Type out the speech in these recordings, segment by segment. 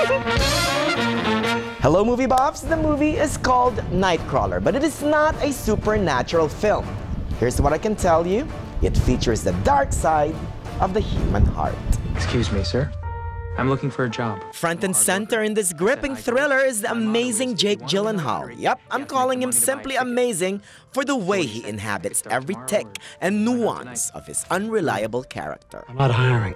Hello movie buffs, the movie is called Nightcrawler, but it is not a supernatural film. Here's what I can tell you. It features the dark side of the human heart. Excuse me, sir. I'm looking for a job. Front and center in this gripping thriller is the amazing Jake Gyllenhaal. Yep, I'm calling him simply amazing for the way he inhabits every tick and nuance of his unreliable character. I'm not hiring.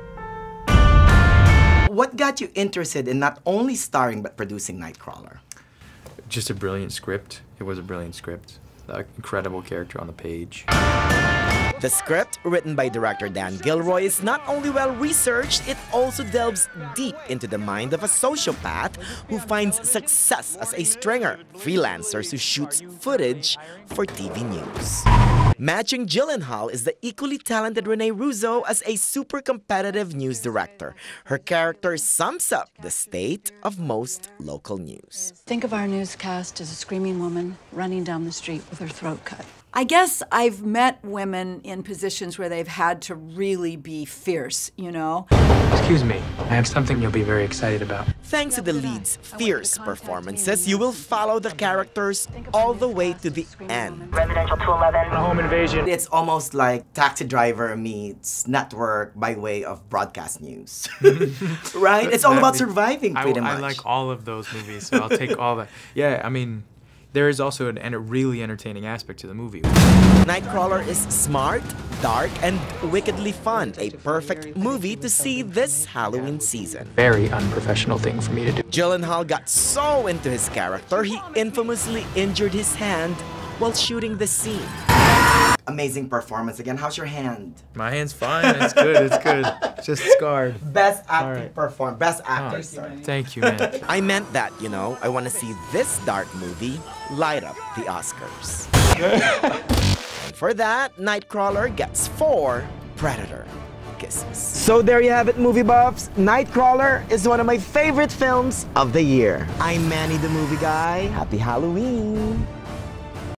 What got you interested in not only starring but producing Nightcrawler? Just a brilliant script. It was a brilliant script. An incredible character on the page. The script, written by director Dan Gilroy, is not only well-researched, it also delves deep into the mind of a sociopath who finds success as a stringer, freelancer who shoots footage for TV news. Matching Gyllenhaal is the equally talented Renee Russo as a super competitive news director. Her character sums up the state of most local news. Think of our newscast as a screaming woman running down the street with her throat cut. I guess I've met women in positions where they've had to really be fierce, you know? Excuse me. I have something you'll be very excited about. Thanks to the lead's fierce performances, you will follow the characters all the way to the end. Residential 211. A home invasion. It's almost like Taxi Driver meets Network by way of broadcast news. Right? It's all about surviving, pretty much. I like all of those movies, so I'll take all that. Yeah, I mean, there is also a really entertaining aspect to the movie. Nightcrawler is smart, dark, and wickedly fun. A perfect movie to see this Halloween season. Very unprofessional thing for me to do. Gyllenhaal got so into his character, he infamously injured his hand while shooting the scene. Amazing performance again. How's your hand? My hand's fine. It's good. It's good. Just scarred. Best acting performance. Best actor. Oh, Sorry. thank you, man. I meant that, you know. I want to see this dark movie light up the Oscars. And for that, Nightcrawler gets 4 Predator kisses. So there you have it, movie buffs. Nightcrawler is one of my favorite films of the year. I'm Manny the Movie Guy. Happy Halloween.